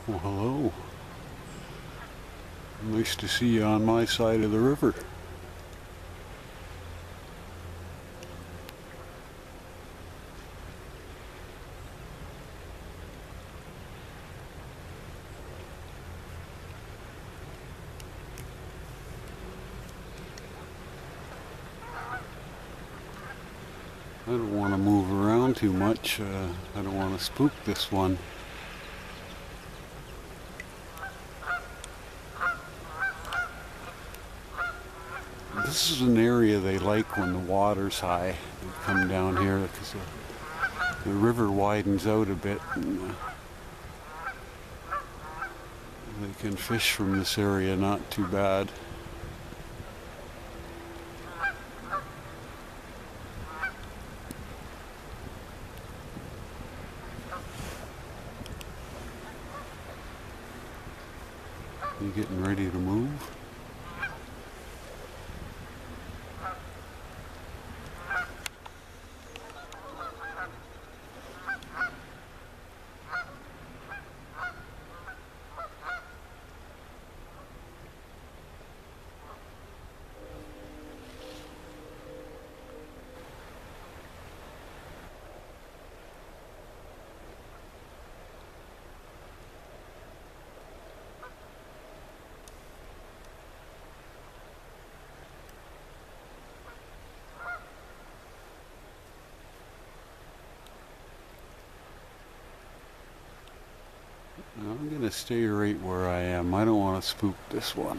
Well, hello. Nice to see you on my side of the river. I don't want to move around too much. I don't want to spook this one. This is an area they like when the water's high. They come down here because the river widens out a bit, and they can fish from this area not too bad. You getting ready to move? I'm going to stay right where I am. I don't want to spook this one.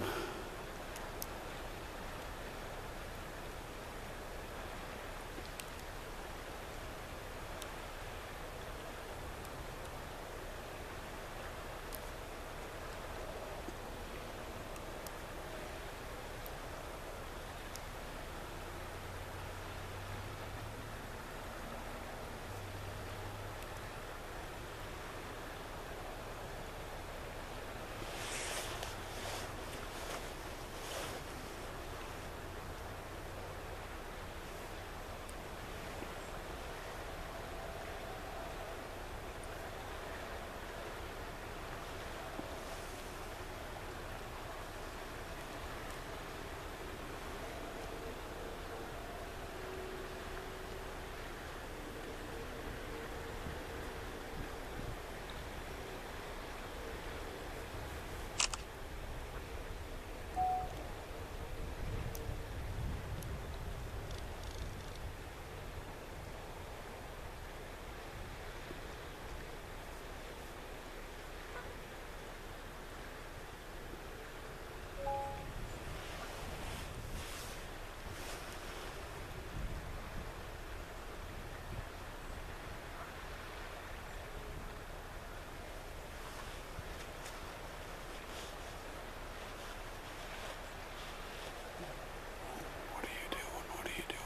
What are you doing? What are you doing?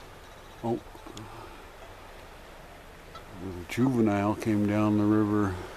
Oh, the juvenile came down the river.